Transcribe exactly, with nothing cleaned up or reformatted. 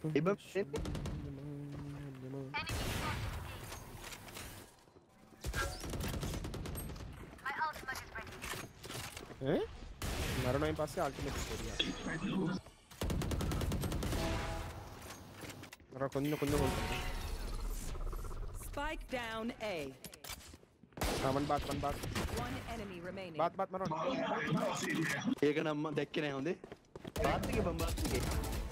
Iba Eh? Naroon yung pass ultimate story. Naro kuno kuno kuno. Spike down A. One bat, one bat. One enemy remaining. Bat bat maroon. एक ना देख के नहीं होंगे बात के बम बात के